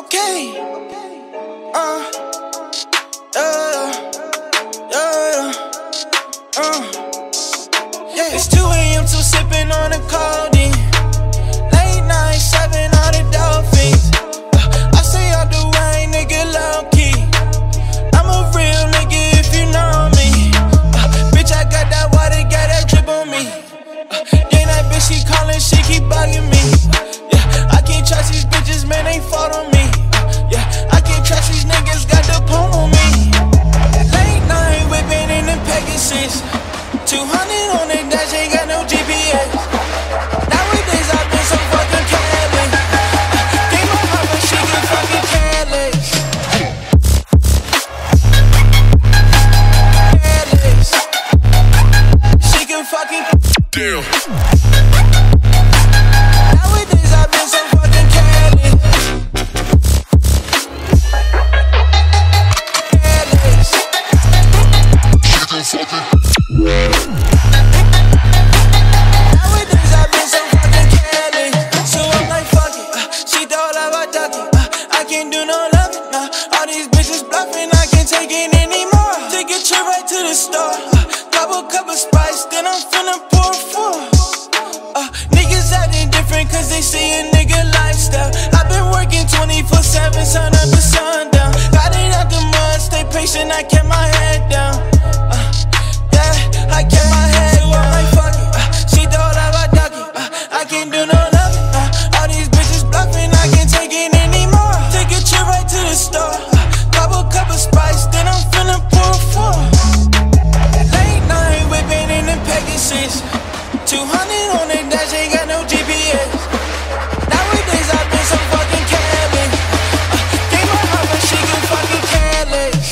Okay. Uh. Yeah. It's 2 AM, still sipping on the codeine. Late night, 7 on the dolphins. I stay out the way, nigga, low key. I'm a real nigga if you know me. Bitch, I got that water, got that drip on me. Then that bitch, she calling, she keep bugging me. Yeah, I can't trust these bitches, man, they fought on me. Yeah, I can't trust these niggas, got the palm on me. Late night, whipping in the Pegasus. 200 on the dash, ain't got no GPS. Nowadays, I've been so fucking careless. Think my mama, she get fucking careless. She can fucking damn. Nowadays, I've been so fucking careless. Nowadays I've been so fucking careless. So I'm like fuck it, she thought I was ducking. I can't do no loving, all these bitches bluffing, I can't take it anymore. Take a trip right to the store, double cup of spice, then I'm finna pour 4. Niggas acting different cause they see a nigga lifestyle. I've been working 24/7, sun up to sundown. Got it out the mud, stay patient, I kept my head down. I kept my head so I'm like fuck it, she thought I was ducking. I can't do no loving, all these bitches bluffing, I can't take it anymore. Take a trip right to the store, double cup of spice, then I'm finna pour 4. Late night whipping in the Pegasus. 200 on the dash, ain't got no GPS. Nowadays I've been so fucking careless. Think my mama, she get fucking careless.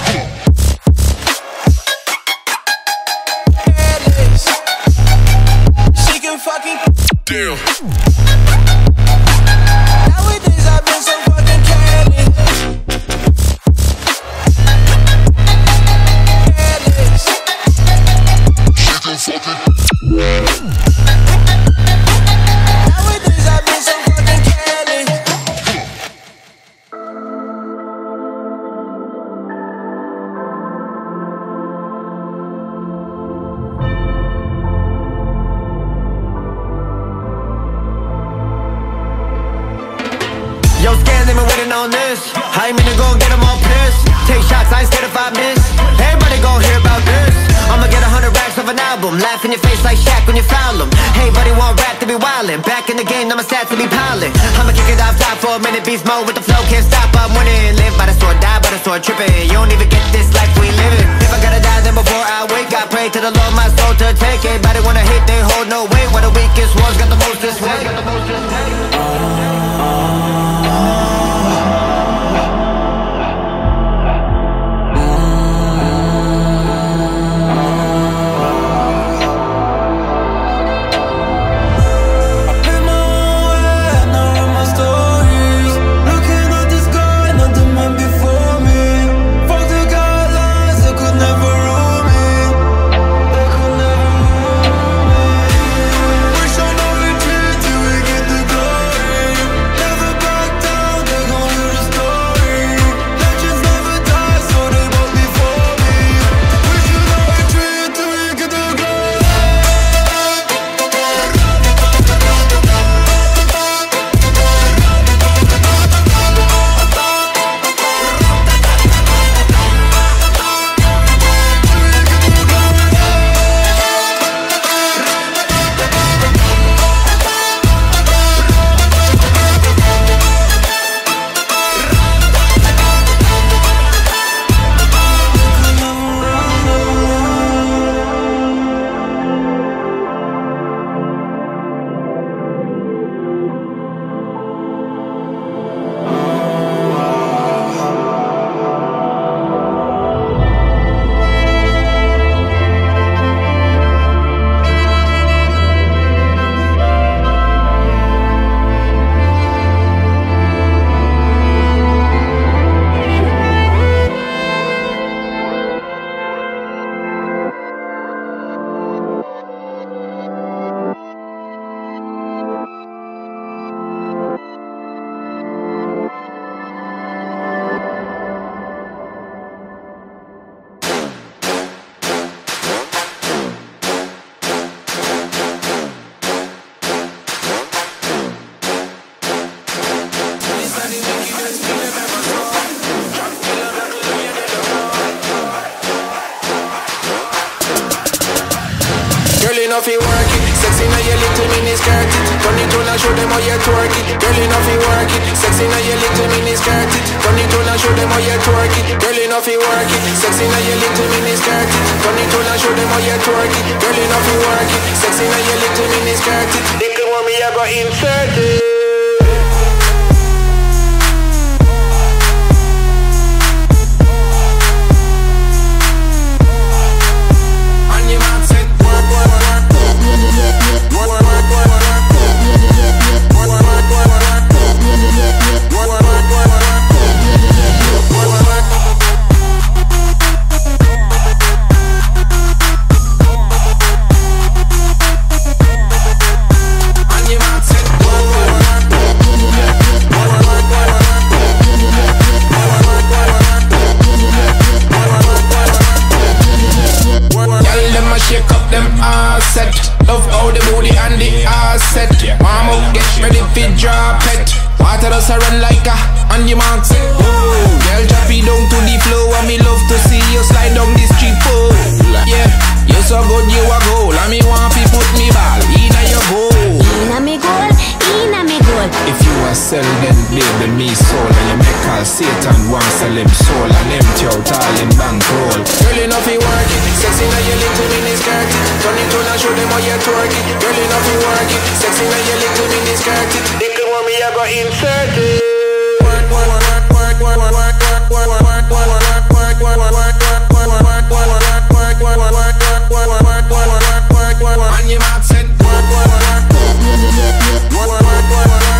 She can fucking damn. Nowadays I've been so fucking careless. She can fucking nowadays I've been so fucking careless. Yo, Scan, they been waiting on this. I ain't mean to go and get them all pissed. Take shots, I ain't scared if I miss. Everybody gon' hear about this. I'ma get 100 racks of an album. Laugh in your face like Shaq when you foul him. Hey, buddy, want rap to be wildin'. Back in the game, now my stats to be piling. I'ma kick it off top for a minute. Beast mode with the flow, can't stop, I'm winning. Live by the sword, die by the sword, trippin'. You don't even get this life we living. If I gotta die, then before I wake, I pray to the Lord, my soul to take. Everybody wanna hate, they hold no weight. Why the weakest ones got the most this way? mini skirt it. Turn it on and show them how you twerk it. Girl, you know fi work it. Sexy now your little mini skirt it. Turn it on and show them how you twerk it. Girl, you know fi work it. Sexy now your little mini skirt it. Turn it on and show them how you twerk it. Girl, you know fi work it. Sexy now your little mini skirt it. They come on me, I got inserted. Love how the booty and the ass set. Mama, get ready for drop it. Water does a run like a on your mark set. Girl, drop it down to the floor. And me love to see you slide down the street pole. Yeah, you so good you a goal. And me want to put me ball inna your goal. Inna me goal, inna me goal. If you a sell then baby me soul. And you make all Satan want sell him soul. And empty out all in bankroll. Girl, you know fi work it. Sexy now your little mini skirt it. Turn it on and show them how you twerk it. Girl, you know fi work it. Sexy now your little mini skirt it. They come on me, I got inserted. Work, work, work, work, work, work, work, work, work, work, work, work, work, work, work. On your mark set. Work, work, work, work, work, work, work.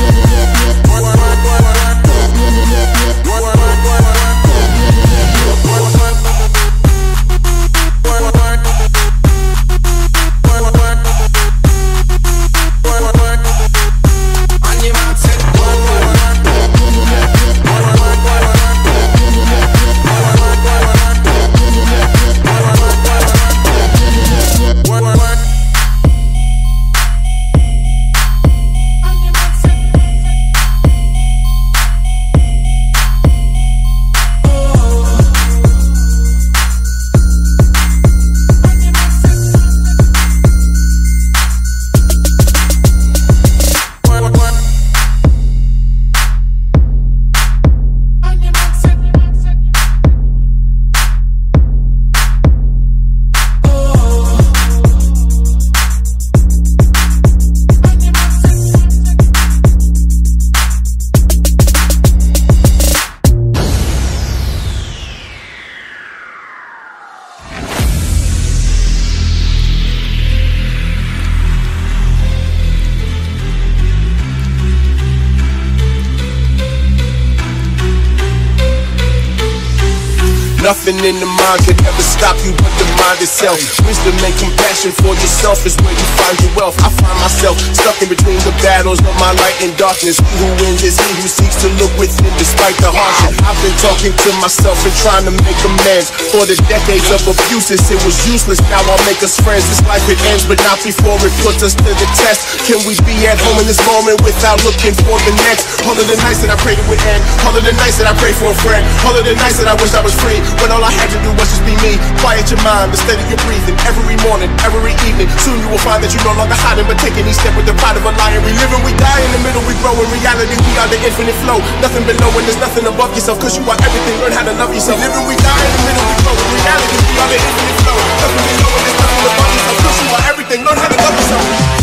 Nothing in the mind can ever stop you but the mind itself. Wisdom and compassion for yourself is where you find your wealth. I find myself stuck in between the battles of my light and darkness. He who wins is he who seeks to look within despite the hardship. I've been talking to myself and trying to make amends for the decades of abuses. It was useless, now I'll make us friends. This life it ends, but not before it puts us to the test. Can we be at home in this moment without looking for the next? All of the nights that I prayed it would end, all of the nights that I prayed for a friend, all of the nights that I wished I was free, when all I had to do was just be me. Quiet your mind, but steady your breathing. Every morning, every evening, soon you will find that you're no longer hiding, but taking each step with the pride of a lion. We live and we die, in the middle we grow. In reality, we are the infinite flow. Nothing below and there's nothing above yourself, cause you are everything. Learn how to love yourself. We live and we die, in the middle we grow. In reality, we are the infinite flow. Nothing below and there's nothing above yourself, cause you are everything. Learn how to love yourself.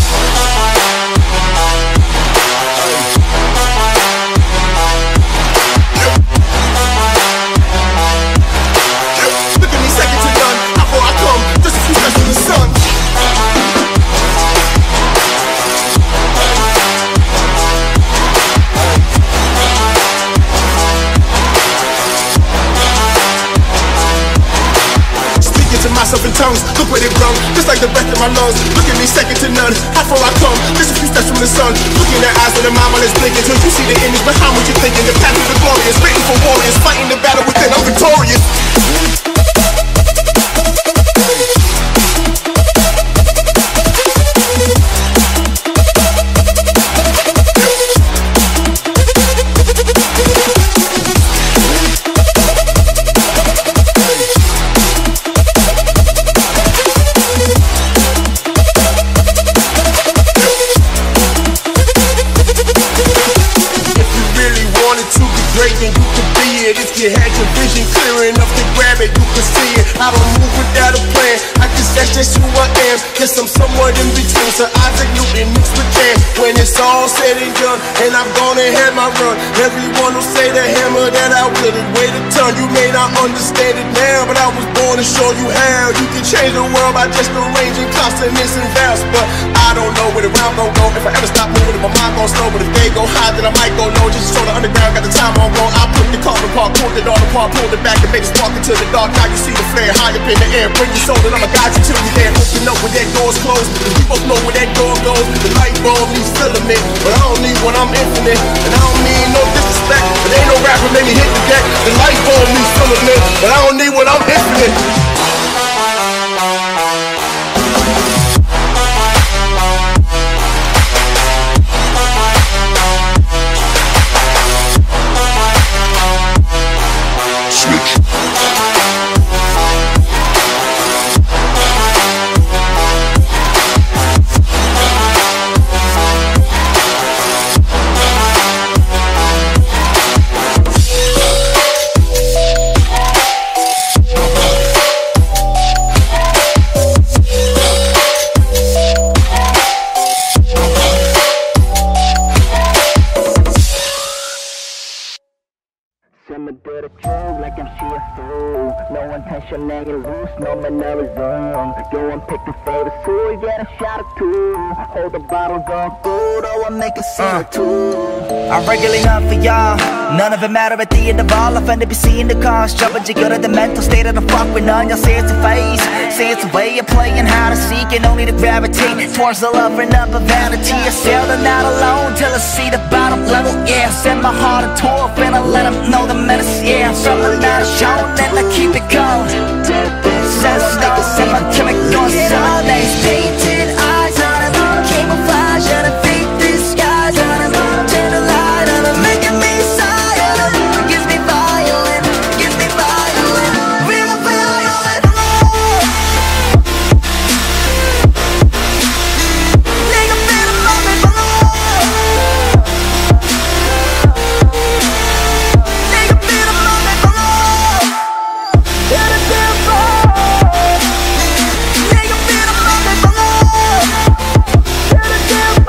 Myself in tongues, look where they've grown, just like the breath in my lungs. Look at me, second to none, how far I come, just a few steps from the sun. Looking at eyes with a mind while it's blinking, till you see the image behind what you're thinking. The path of the glorious, written for warriors, fighting the battle within, I'm victorious. it. If you had your vision clear enough to grab it, you could see it. I don't move without a plan, I guess that's just who I am. Guess I'm somewhat in between Sir Isaac Newton mixed with Cam. When it's all said and done, and I've gone and had my run, everyone will say the hammer that I wielded weighed a ton. You may not understand it now, but I was born to show you how. You can change the world by just arranging consonants and vowels. But I don't know where the round gon' go. If I ever stop moving, if my mind gon' slow. But if they go high, then I might go low. Just so the underground got the time on go. I put the car apart, pulled it all apart, pulled it back and made it spark into the dark. Now you see the flare high up in the air. Bring your soul and I'ma guide you till you there. Open up when that door's closed, and we both know where that door goes. The light bulb needs filament, but I don't need one, I'm infinite. And I don't mean no disrespect, but ain't no rapper made me hit the deck. The light bulb needs filament, but I don't need one, I'm infinite. Like I'm CFO, no intention and you lose, no mannerism. Go and pick your favorite food, get a shot or two. Hold the bottle, go good, or make a scene or two. I'm regularly not for y'all, none of it matter at the end of all. I find to be seeing the cars, jumping to good at the mental state of the fuck with none. Y'all say it's a phase, say it's a way of playing, how to seek and only to gravitate towards the love and up of vanity. I sail the night alone till I see the bottom level, yeah. Send my heart into a fin and let them know the menace, yeah. Something that is shown and I keep it going. Sense stars in my chemical Sundays. Painted eyes on him, camouflage on a fake disguise on him. Turn the light on him, making me silent. Gives me violent, gives me violent, real violent. Nigga better love me below. Nigga better love me below. Better feel nigga better love me below. Better feel nigga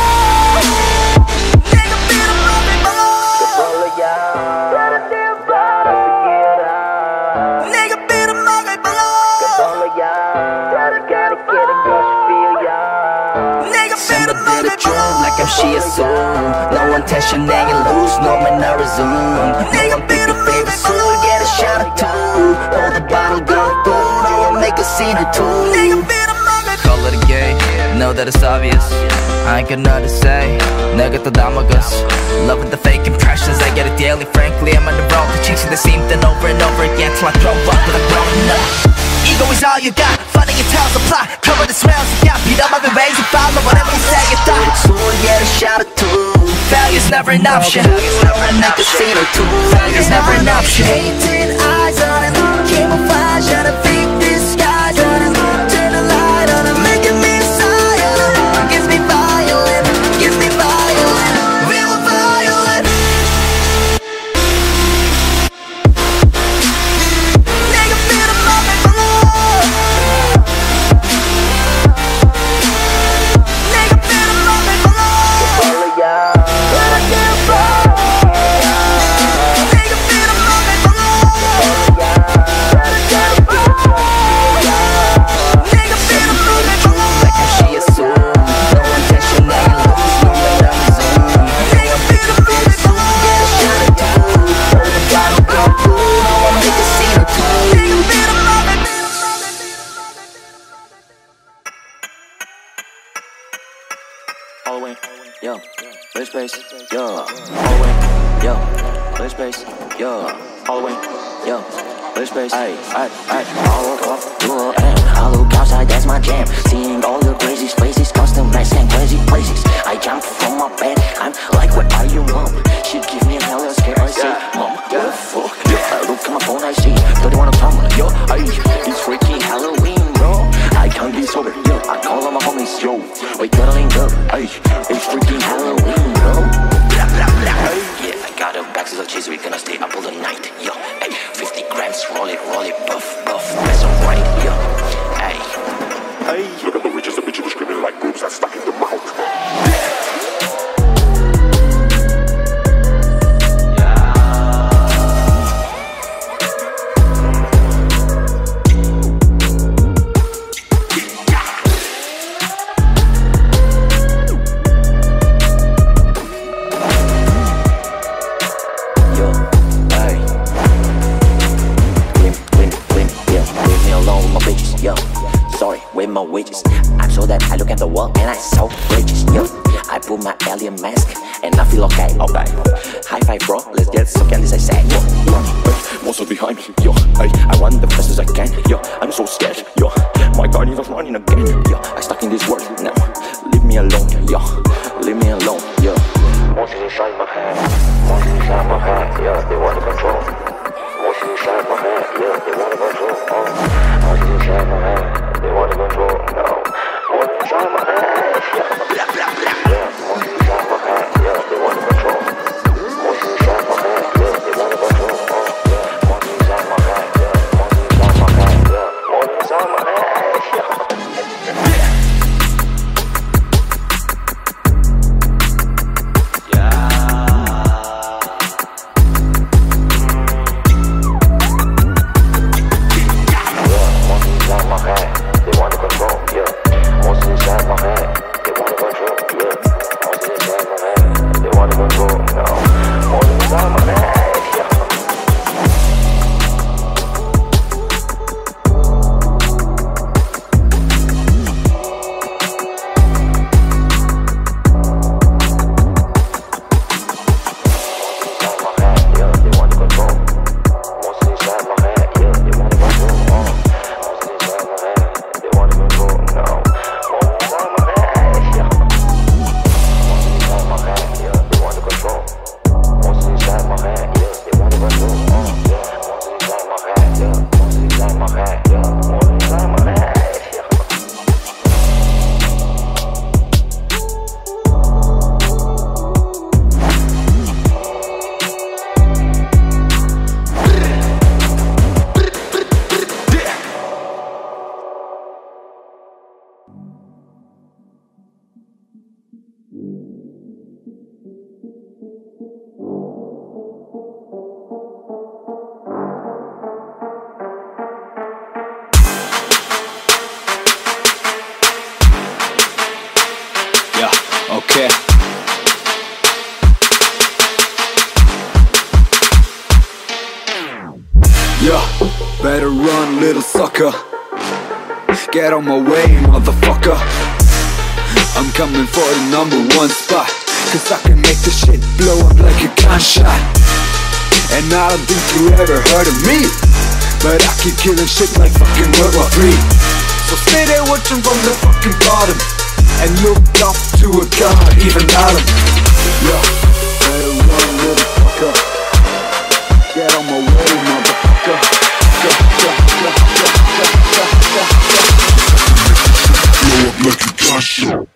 better love me below. All of y'all better feel nigga better love me below. All of y'all gotta get in cause you feel y'all. Nigga better love me below. Like I'm she assume, no intention and you lose, no mannerism. Nigga better love me below. Get a shot or two, hold the bottle, go through, or make a scene or two. Nigga better love me. Call it a game, know that it's obvious. I ain't got nothing to say, 내가 또 담아갔어. Loving the fake impressions, I get it daily. Frankly, I'm on the road, chasing the same thing over and over again till I throw up with a grown up. Ego is all you got, funny it tells the plot. Cover the smells you got, beat up every ways you follow. Whatever you say, you thought. So get a shot or two. Failure's never an option. Make a scene or two. Failure's never an option. Painted eyes on him, camouflage on a fake disguise on him. Turn the light on him, making me silent. Gives me violent, gives me violent, real violent. Nigga better love me below. Nigga better love me below. All of y'all better get bold. Nigga better love me below. All of y'all better get bold. Nigga better love me below. Like how she assumed, no intention and you lose, no mannerism. Nigga better love me below. Get a shot or two, hold the bottle, go through, or make a scene or two. Nigga better love me. Halloween, yo, clear space, yo. Halloween, yo, clear space, yo. Halloween, yo, clear space. I woke up, you and I look outside, that's my jam. Seeing all the crazy spaces, custom nights and crazy places. I jump from my bed, I'm like, what are you, mom? She give me a hella scare, I say, mom, what the fuck? Yo, I look at my phone, I see 31 of summer. Yo, it's freaking Halloween, bro. I can't be sober, yo, I call on my homies, yo. We gotta link up, it's freaking Halloween, bro. Yeah, I got a boxes of cheese, we gonna stay up all the night. in the world and I so rich, yeah. I put my alien mask and I feel okay, okay. High five bro, let's get so can this I say, yo. Monster behind me, yo. I run the fast as I can, yo. I'm so scared, yo. My guardian is running again, yo. I stuck in this world now. Leave me alone, yo. Leave me alone, yo. Monsters inside my head, monsters inside my head, yeah. They want to control. Monsters inside my head, yeah. They want to control. Monsters inside my head, they want to control. No, monsters inside my head, yeah. Yeah, monsters inside my head, yeah. They want to control. Monsters inside my head, yeah. They want to control. Yeah, monsters inside my head, yeah. Monsters inside my head, yeah. Monsters inside my head, yeah. Okay. Yeah, better run, little sucker. Get on my way, motherfucker. I'm coming for the #1 spot, cause I can make this shit blow up like a gunshot. And I don't think you ever heard of me, but I keep killing shit like fucking World War III. So stay there watching from the fucking bottom and look up to a god, even Adam. Yeah, better run, little fucker. Get on my way, motherfucker. Blow up like a gunshot.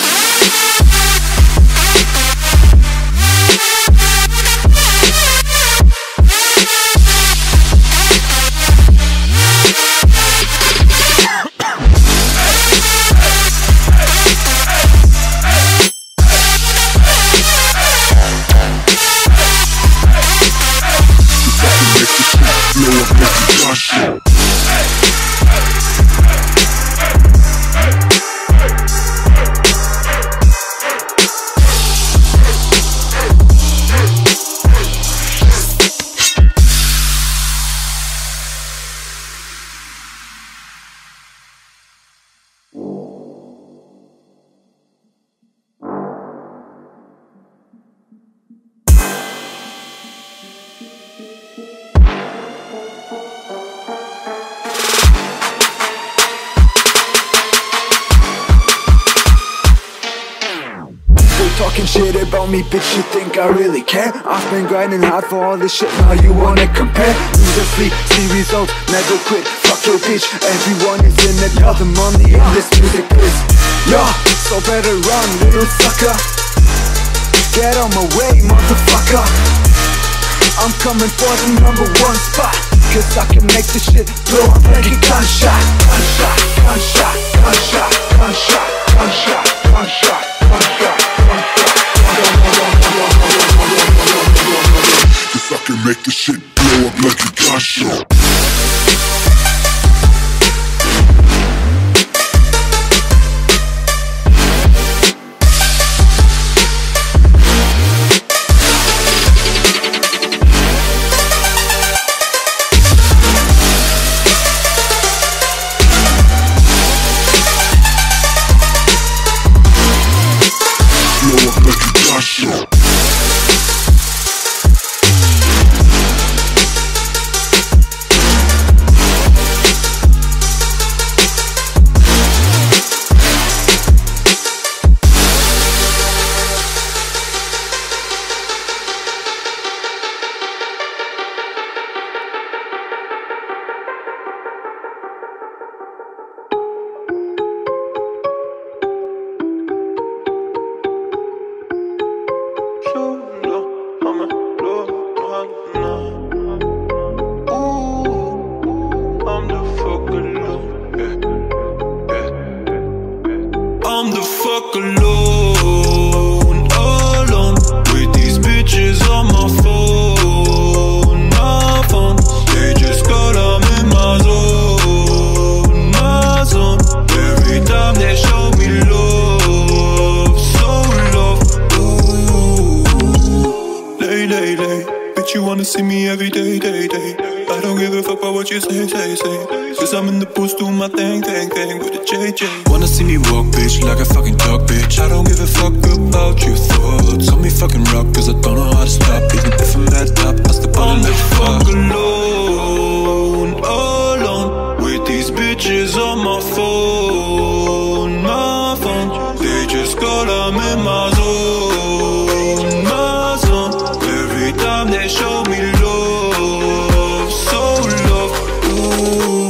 Talking shit about me, bitch, you think I really care? I've been grinding hard for all this shit, now you wanna compare? Lose or sleep, see results, never quit, fuck your bitch. Everyone is in it, all the money in this music biz. Yo, so better run, little sucker. Get on my way, motherfucker. I'm coming for the #1 spot, cause I can make this shit blow up like a gunshot. Gunshot, gunshot, gunshot, gunshot, gunshot, gunshot, gunshot. Cause I can make this shit blow up like a gunshot. I'm the fuck alone, alone, with these bitches on my phone, my phone. They just got I'm in my zone, my zone. Every time they show me love, so love, ooh. Lay, lay, lay, bitch you wanna see me every day, day, day. I don't give a fuck about what you say, say, say. Cause I'm in the booth doing my thing, thing, thing with the JJ. Wanna see me walk, bitch, like a fucking dog, bitch. I don't give a fuck about your thoughts. Call me fucking rock, cause I don't know how to stop. Even if I'm at top, I still wanna let you fuck. Alone, alone, with these bitches on my phone, my phone. They just got I'm in my zone, my zone. Every time they show me love, so love, ooh.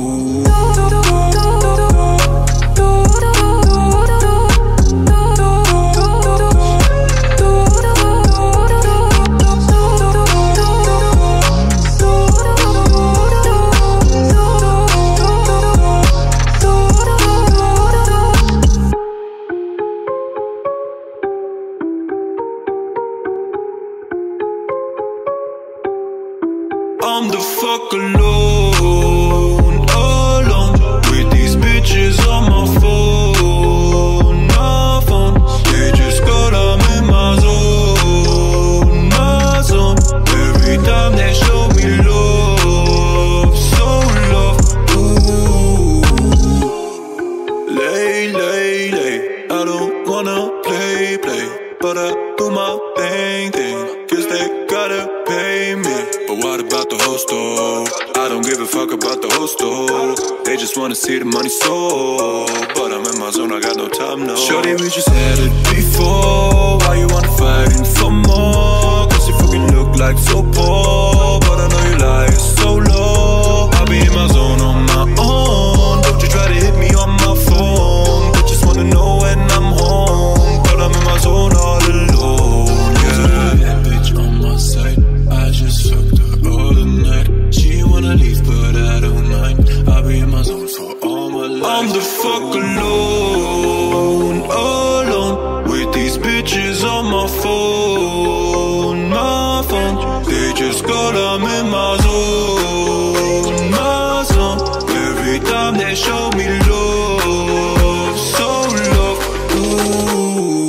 I'm the fuck alone, alone, with these bitches on my phone, my phone. They just got I'm in my zone, my zone. Every time they show me love, so love, ooh. Lay, lay, lay, I don't wanna play, play, but I do my thing, thing, cause they gotta pay me. But what about the host though? I don't give a fuck about the host though. They just wanna see the money so. But I'm in my zone, I got no time, no. Shorty, we just had it before. Why you wanna fighting for more? Cause you fucking look like so poor. But I know you lie so low. I'll be in my zone on my own. Don't you try to hit me on my phone. They just wanna know when I'm home. But I'm in my zone all alone, yeah. That bitch on my side, I just fucked her all the night. She wanna leave but I don't mind. I'll be in my zone for all my life. I'm the fuck alone, alone, with these bitches on my phone, my phone. They just got I'm in my zone, my zone. Every time they show me love, so love, ooh.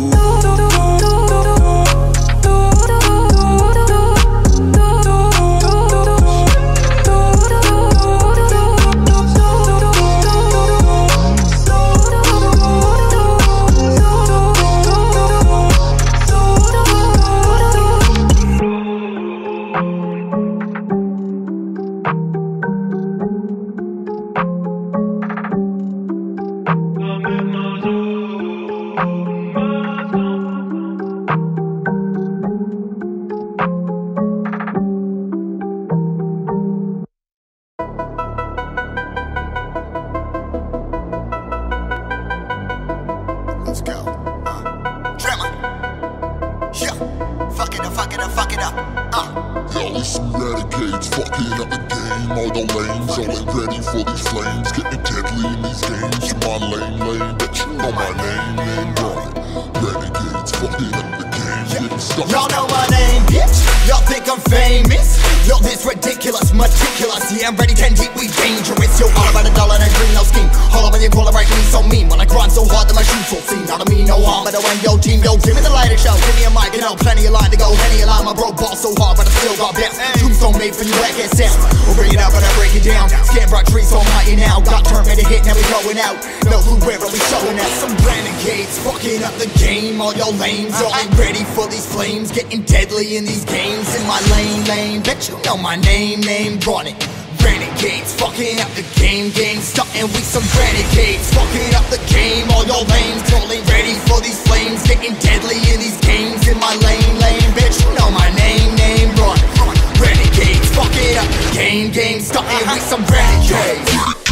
Let's go. Drama. Yeah. Fuck it up, fuck it up, fuck it up. Yo, these some renegades fucking up the game. All the lanes, all ain't ready for these flames. Getting deadly in these games. Come on, lame, bet you know my name, right? Renegades fucking up the game. Getting stuck. Y'all know my name, bitch. Y'all think I'm famous. Yo, this ridiculous, meticulous. Yeah, I'm ready, 10 deep, we dangerous. Yo, all about a dollar and a green, no scheme. All about you call it right, me so mean. When I grind so hard that my shoes so clean. Not to me, no harm, but when yo team, yo, give me the lighter show. Give me a mic, you know, plenty of line to go. Henny a line, my bro ball so hard, but I still got bounce. Tombstone made for you, like it sound. We'll bring it out, but I break it down. Scan brought trees so mighty now. Got turned, made a hit, now we going out. No clue where, but we showing out. Some renegades, fucking up the game. All your lames, all ain't ready for these flames. Getting deadly in these games. In my lane, bet you know my name, run it. Renegades, fucking up the game, starting with some renegades, fucking up the game, all your lanes, all ain't ready for these flames, getting deadly in these games, in my lane, bitch, you know my name, run, renegades, fucking up the game, starting with some renegades.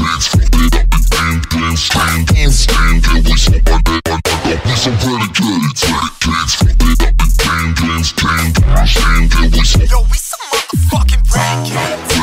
Yo, we some motherfucking renegades.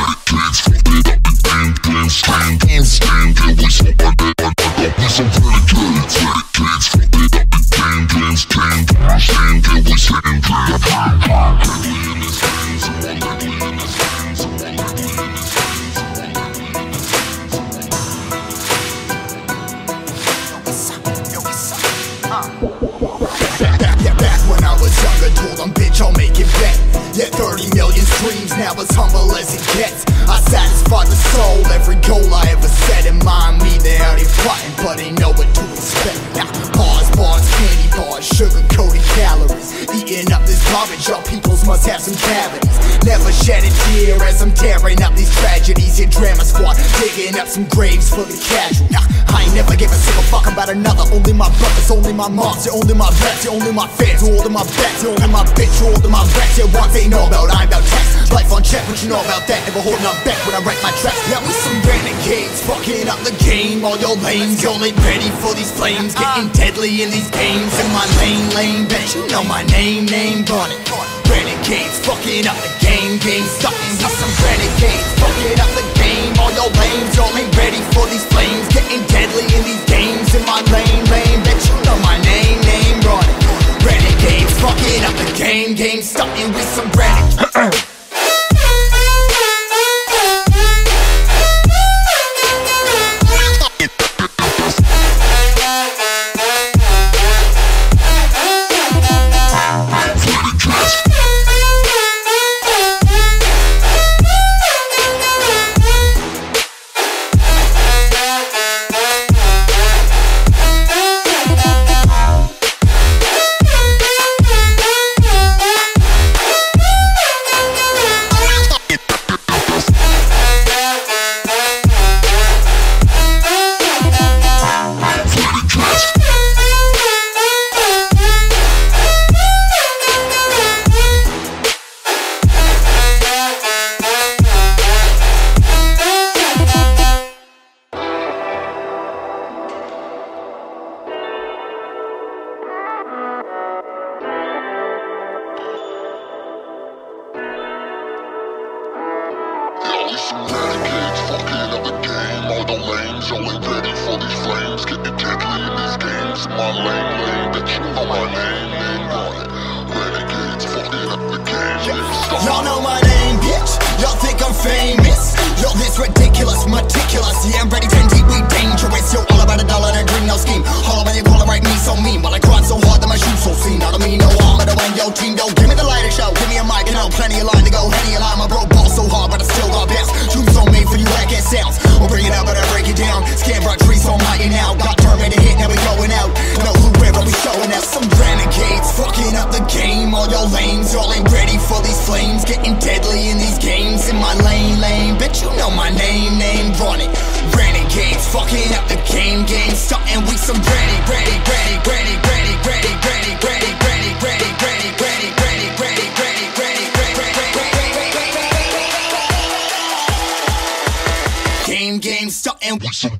Back when I was younger, told them, bitch, I'll make it back. Yeah, 30 million streams, now as humble as it gets. I satisfied the soul, every goal I ever set in mind. Me, they out here plotting, but they know what to expect. Now, bars, candy bars, sugar-coated calories. Eating up this garbage, y'all peoples must have some cavities. Never shed a tear as I'm tearing up these tragedies. Your drama squad, digging up some graves for the casual. I ain't never give a single fuck about another. Only my brothers, only my moms, you're only my reps, you're only my fans, you're only my bets, you're only my bitch, you're only my reps. You're one they know about, I'm about text. Life on check, what you know about that? Never holding up back when I write my tracks. Now we some renegades, fucking up the game. All your lanes, y'all ain't ready for these flames. Getting deadly in these games. In my lane, bet you know my name, run it. Renegades, fucking up the game, starting with some renegades, fucking up the game. All your lanes, y'all ain't ready for these flames. Getting deadly in these games. In my lane, bet you know my name, run it. Renegades, fucking up the game, starting with some renegades. Y'all know my name, bitch. Y'all think I'm famous. Yo, this ridiculous, meticulous. Yeah, I'm ready, 10 deep, we dangerous. Yo, all about a dollar and a green, no scheme. All about you call it right, me so mean. While I grind so hard that my shoes so clean. Not to me, no harm, but when yo team, yo, give me the lighter show. Give me a mic, you know, plenty of line to go. Henny a line, my bro ball so hard, but I still got bounce. Tombstone made for you, like it sounds. We'll bring it out, but I break it down. Scan brought trees so mighty now. Got turned, made a hit, now we going out. No clue where, but we showing out. Some renegades, fucking up the game. All your lanes, y'all ain't ready for these flames. Getting deadly in these games. In my lane, bitch, you know my name, run it. Renegades, fucking up the game, starting with some ready. Game, starting with some.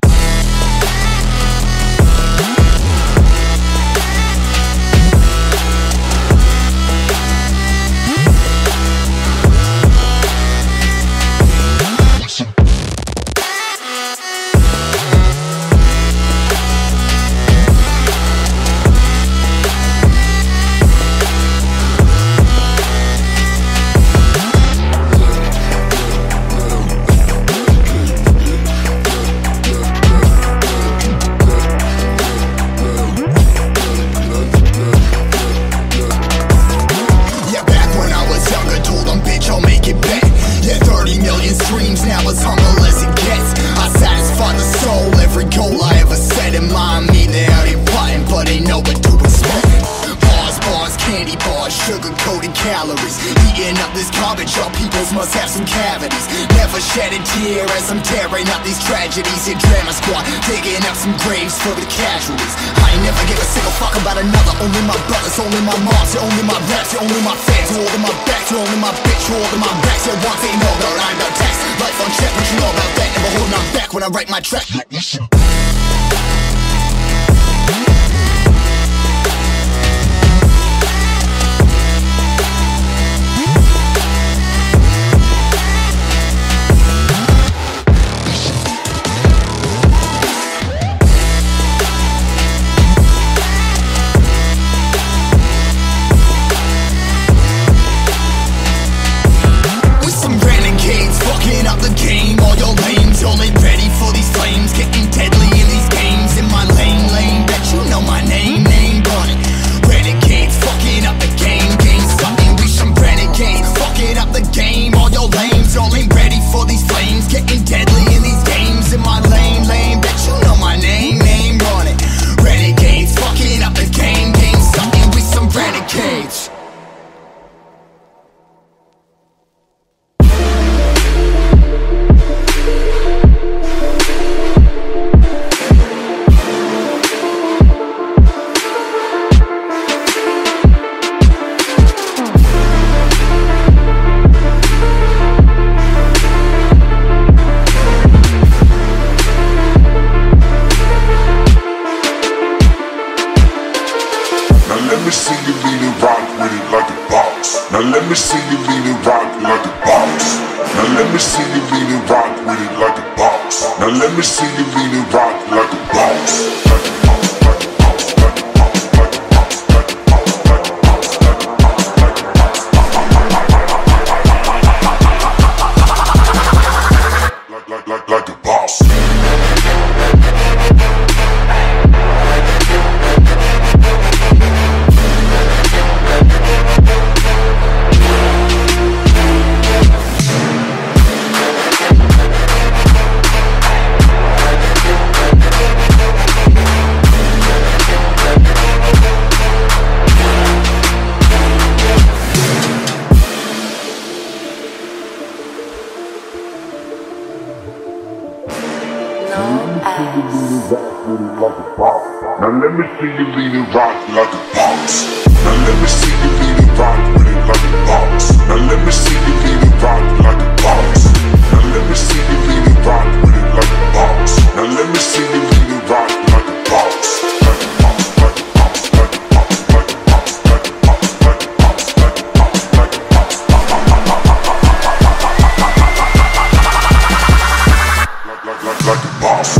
garbage. Your peoples must have some cavities. Never shed a tear as I'm tearing up these tragedies. Your drama squad digging up some graves for the casualties. I ain't never give a single fuck about another. Only my brothers, only my moms, you're only my raps, you're only my fans. You're all in my back, you're only my bitch, you're all in my backs. You're one thing, no, I'm no tax. Life on check, but you know about that. Never holding on back when I write my track. Now let me see you lean and rock like a boss. Now let me see you lean and rock with it like a boss. Now let me see you lean and rock like a boss. Now let me see you lean and rock with it like a boss. Now let me see you lean and rock like a boss. Like a boss, like a boss, like a boss, like a boss, like a boss, like a boss, like a boss, like a boss. Like a boss.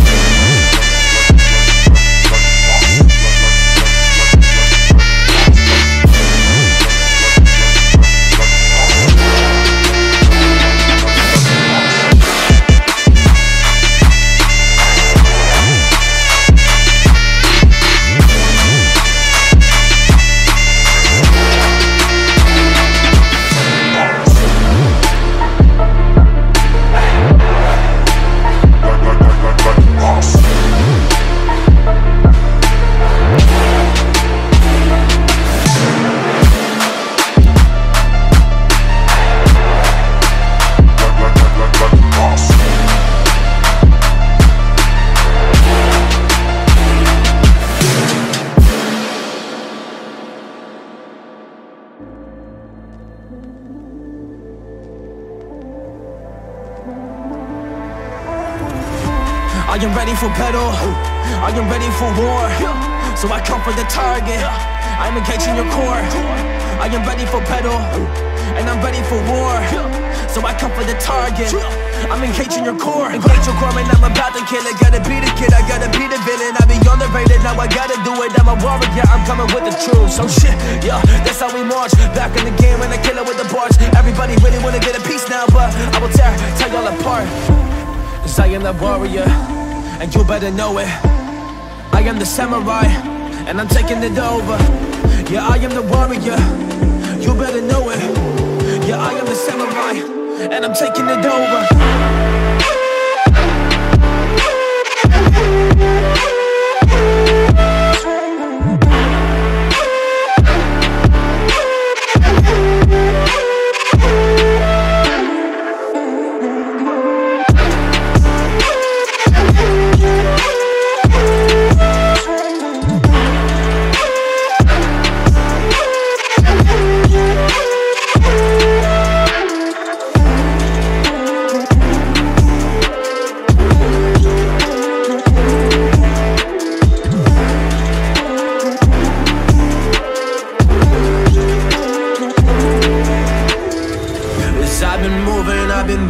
I am ready for battle, I am ready for war. So I come for the target, I'm engaging your core. I am ready for battle, and I'm ready for war. So I come for the target, I'm engaging your core. Engage your core and I'm about to kill it. Gotta be the kid, I gotta be the villain. I be on the rated, now I gotta do it. I'm a warrior, I'm coming with the truth. So shit, yeah, that's how we march. Back in the game when I kill it with the bars. Everybody really wanna get a piece now, but I will tear y'all apart. Cause I am the warrior, and you better know it. I am the samurai, and I'm taking it over. Yeah, I am the warrior, you better know it. Yeah, I am the samurai, and I'm taking it over.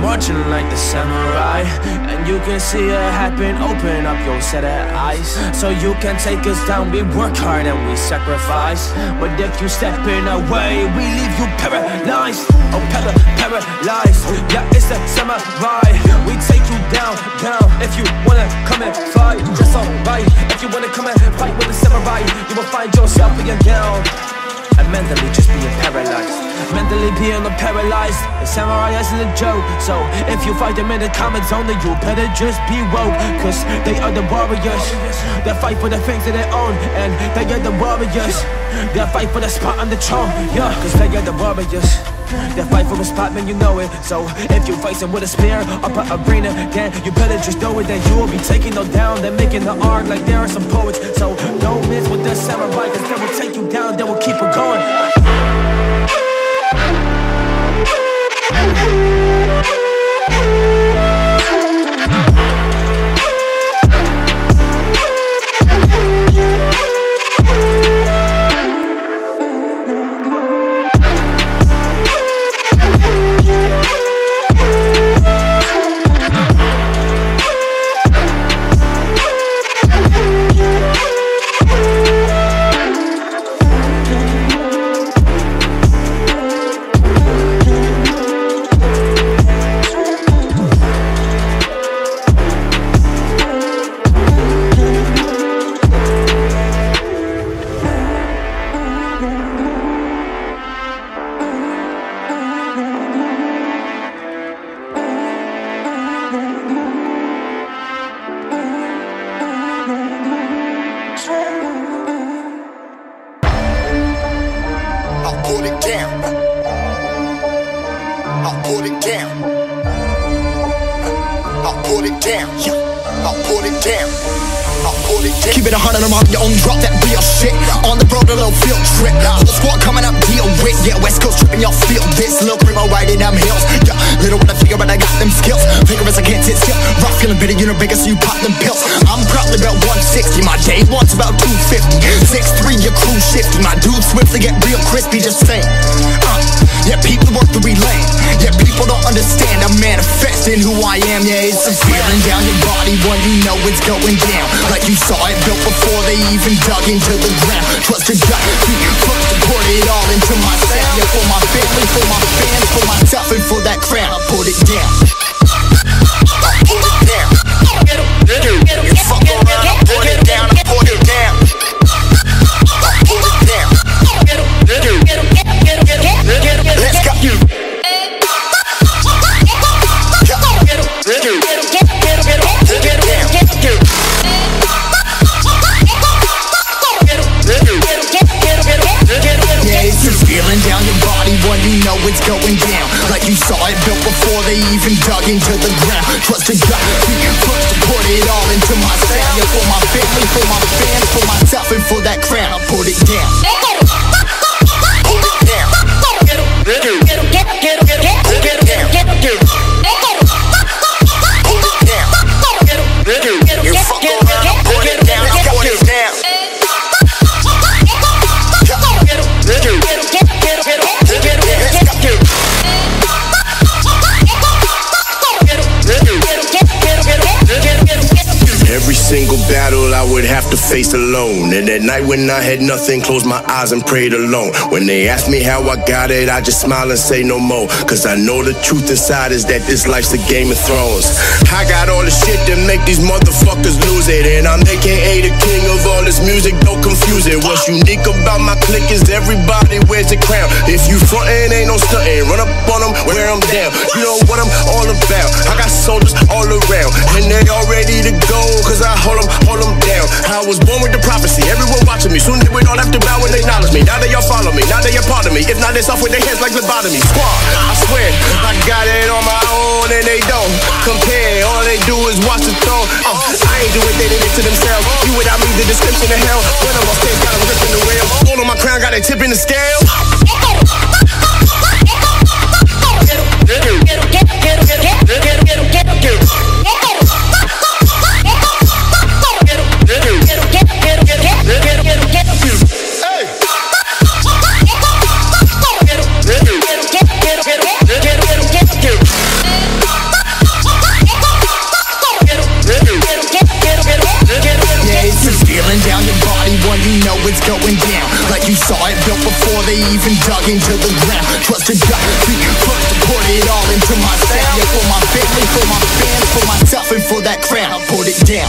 marching like the samurai, and you can see it happen. Open up your set of eyes, so you can take us down. We work hard and we sacrifice, but if you step in our way, we leave you paralyzed. Oh, paralyzed. Yeah, it's the samurai. We take you down. If you wanna come and fight, that's alright. If you wanna come and fight with the samurai, you will find yourself in your gown. And mentally just being paralyzed, mentally being paralyzed. The samurai isn't a joke, so if you fight them in the comment zone, then you better just be woke. Cause they are the warriors, they fight for the things that they own. And they are the warriors, they fight for the spot on the throne. Yeah, cause they are the warriors, they fight for a spot, man, you know it. So if you face them with a spear up an arena, then you better just know it, that you will be taking them down. They're making the art like there are some poets, so don't miss with the samurai, cause they will take you down, they will keep it going. Keep it 100 around your own, drop that real shit. On the road, a little field trip. Whole squad coming up, deal with. Yeah, West Coast tripping, y'all feel this. Little primo riding them hills. Yeah, little what I figure, but I got them skills. Vigorous, I can't sit still. Rough, feeling bitter, you know bigger, so you pop them pills. I'm probably about 160, my day one's about 250. 6'3", your crew shifty. My dude swiftly get real crispy, just saying. Yeah, people work to relay. Yeah, people don't understand. I'm manifesting who I am. Yeah, it's a feeling down your body when you know it's going down. Like you saw it built before they even dug into the ground. Trust the gut, first to put it all into my sound. Yeah, for my family, for my fans, for myself, and for that crown, I put it down. I put it down. You fuck around, I put it down, I put it down. I put it down. Let's go. Yeah, it's a feeling down your body when you know it's going down. Like you saw it built before they even dug into the ground. Trust the gut, first to put it all into my sound. Yeah, for my family, for my fans, for myself, and for that crown, I put it down. Put it down. Put it down. Put it down. You fuck around, I put it down. I put it down. Every single battle I would have to face alone. And at night when I had nothing, closed my eyes and prayed alone. When they asked me how I got it, I just smile and say no more. Cause I know the truth inside is that this life's a Game of Thrones. I got all the shit that make these motherfuckers lose it. And I'm AKA the king of all this music, don't confuse it. What's unique about my clique is everybody wears a crown. If you frontin', ain't no stuntin', run up on them, wear them down. You know what I'm all about. I got soldiers all around, and they all ready to go. Cause I hold them down. I was born with the prophecy, everyone watching me. Soon they would all have to bow when they acknowledge me. Now they all follow me, now they a part of me. If not, it's off with their hands like lobotomy. Squad, I swear, I got it on my own and they don't compare. All they do is watch the throne. I ain't doing they did it to themselves. You without me, the description of hell. When I'm on stage, got them ripping the rail. All on my crown, got a tip in the scale. going down like you saw it built before they even dug into the ground. Trust a gut, be first to put it all into my sound. Yeah, for my family, for my fans, for myself, and for that crown, I'll put it down.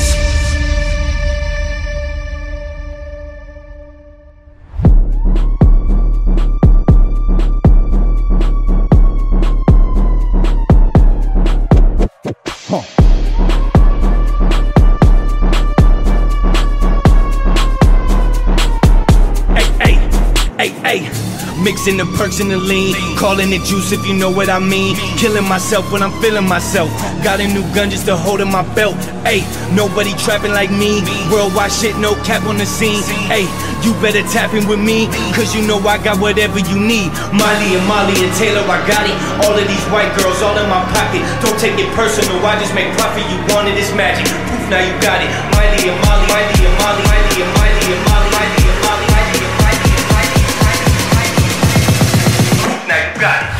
Mixing the perks and the lean, calling it juice if you know what I mean. Killing myself when I'm feeling myself. Got a new gun just to hold in my belt. Ayy, nobody trapping like me. Worldwide shit, no cap on the scene. Ayy, you better tap in with me, cause you know I got whatever you need. Miley and Molly and Taylor, I got it. All of these white girls all in my pocket. Don't take it personal, I just make profit. You wanted this magic, poof, now you got it. Miley and Molly, Miley and Molly, Miley and Miley and Molly, Miley and Molly, Miley and Miley and Miley and Miley and Miley. Now you got it.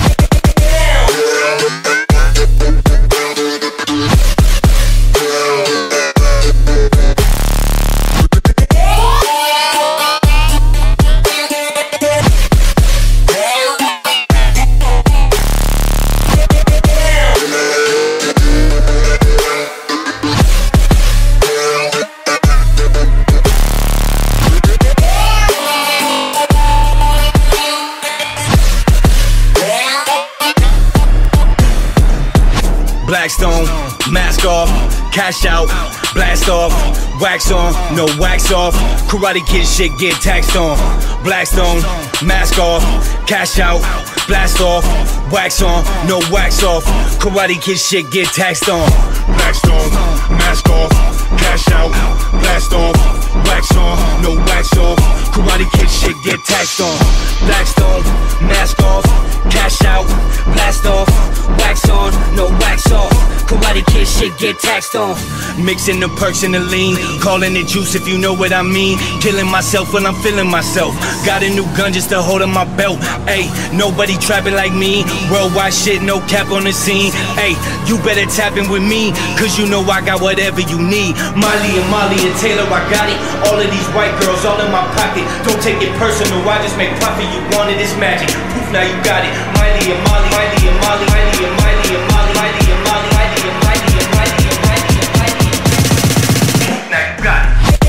Blackstone, mask off, cash out, blast off, wax on, no wax off. Karate Kid shit get taxed on. Blackstone, mask off, cash out, blast off, wax on, no wax off. Karate Kid shit get taxed on. Blackstone, mask off, cash out, blast off, wax on, no wax off. Karate Kid shit get taxed on. Blackstone, mask off, cash out, blast off, wax on, no wax off. Karate Kid shit get taxed on. Mixing the perks and the lean, calling it juice if you know what I mean. Killing myself when I'm feeling myself. Got a new gun just to hold in my belt. Ayy, nobody trapping like me. Worldwide shit, no cap on the scene. Ayy, you better tap in with me, cause you know I got whatever you need. Miley and Molly and Taylor, I got it. All of these white girls all in my pocket. Don't take it personal, I just make profit. You wanted this magic, poof, now you got it. Miley and Molly, Miley and Molly, Miley and Miley and Molly, Miley and Molly, Miley and Miley and Miley and Miley and Miley and Miley. Now you got it.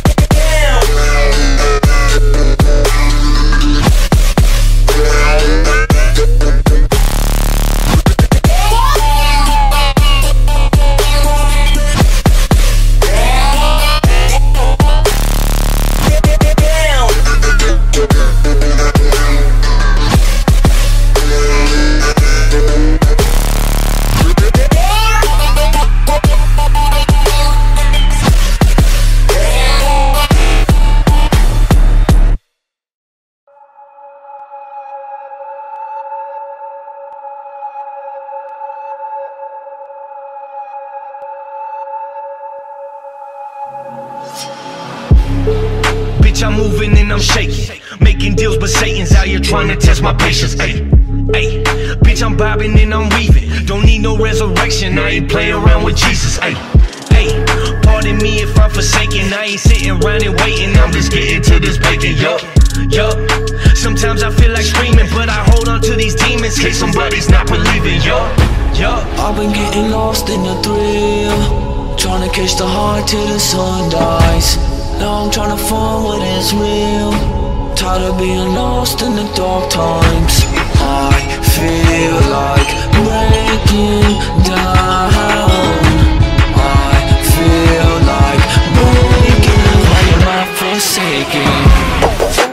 I'm moving and I'm shaking, making deals but Satan's out here trying to test my patience. Ayy, ayy, bitch I'm bobbing and I'm weaving. Don't need no resurrection, I ain't playing around with Jesus. Ayy, ayy, pardon me if I'm forsaken. I ain't sitting around and waiting, I'm just getting to this bacon. Yup, yup. Sometimes I feel like screaming, but I hold on to these demons case somebody's not believing. Yup, yup. I've been getting lost in the thrill, trying to catch the heart till the sun dies. Now I'm tryna find what is real. Tired of being lost in the dark times. I feel like breaking down. I feel like breaking. Why am I forsaken?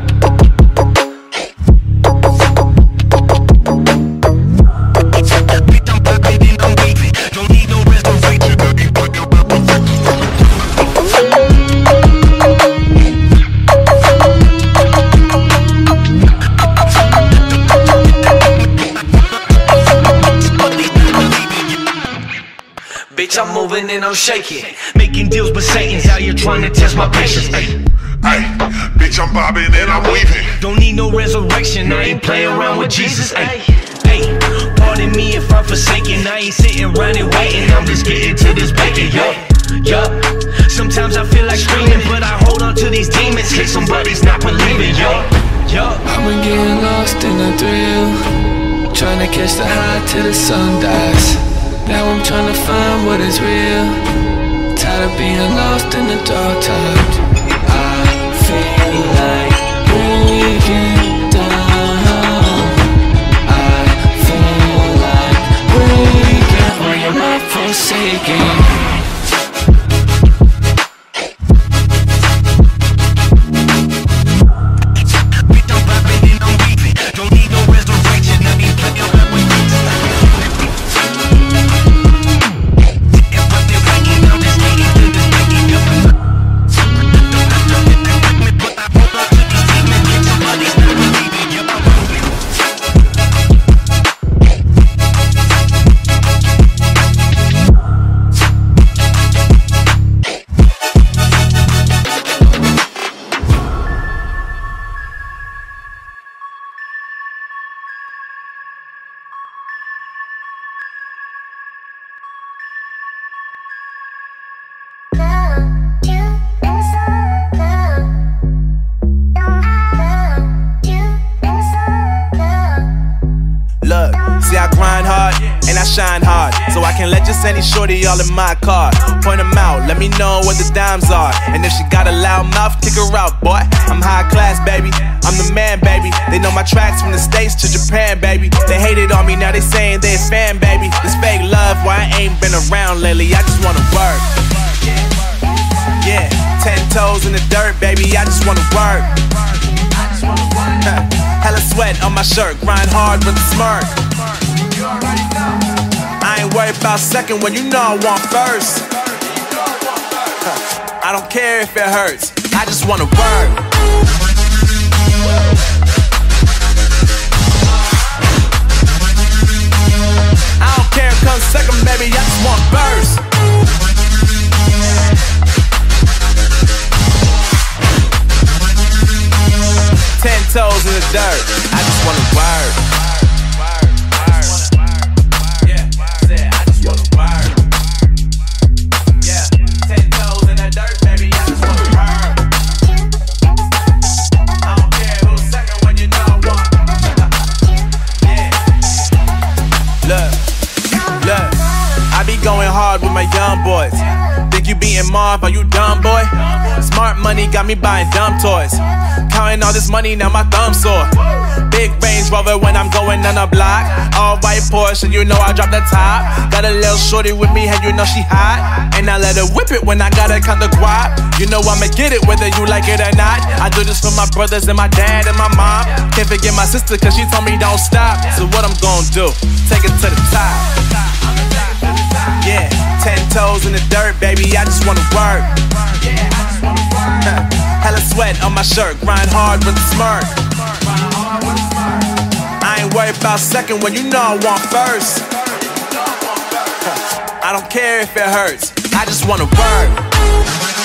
I'm moving and I'm shaking, making deals but Satan's out here trying to test my patience. Ay, ay, bitch I'm bobbing and I'm weaving. Don't need no resurrection, I ain't playing around with Jesus. Ay, ay, pardon me if I'm forsaken. I ain't sitting around and waiting, I'm just getting to this bacon. Yup, yup. Sometimes I feel like screaming, but I hold on to these demons, cause somebody's not believing, yo. I've been getting lost in the thrill, trying to catch the high till the sun dies. Now I'm trying to find what is real, tired of being lost in the dark times. I feel like breaking down. I feel like breaking. Why am I forsaken? Shine hard, so I can let just any shorty all in my car. Point them out, let me know what the dimes are. And if she got a loud mouth, kick her out, boy. I'm high class, baby, I'm the man, baby. They know my tracks from the States to Japan, baby. They hated on me, now they saying they a fan, baby. This fake love, why I ain't been around lately. I just wanna work. Yeah, 10 toes in the dirt, baby, I just wanna work. Hella sweat on my shirt, grind hard with a smirk. I ain't worried about second when you know I want first. I don't care if it hurts, I just wanna work. I don't care if it comes second, baby, I just want first. 10 toes in the dirt, I just wanna work. Going hard with my young boys. Think you beating Marv, are you dumb, boy? Smart money got me buying dumb toys. Counting all this money, now my thumb's sore. Big Range Rover when I'm going on a block. All white Porsche, you know I drop the top. Got a little shorty with me, and you know she hot. And I let her whip it when I gotta count the guap. You know I'ma get it whether you like it or not. I do this for my brothers and my dad and my mom. Can't forget my sister cause she told me don't stop. So what I'm gonna do, take it to the top. Yeah, 10 toes in the dirt, baby, I just wanna work. Hella sweat on my shirt, grind hard with a smirk. I ain't worried about second when you know I want first. I don't care if it hurts, I just wanna work.